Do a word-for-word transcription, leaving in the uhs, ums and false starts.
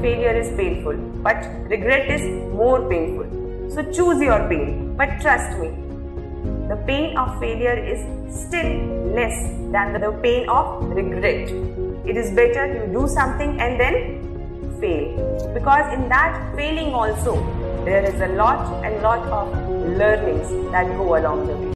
failure is painful, but regret is more painful. So choose your pain, but trust me, the pain of failure is still less than the pain of regret. It is better you do something and then fail, because in that failing also there is a lot and lot of learnings that go along the way.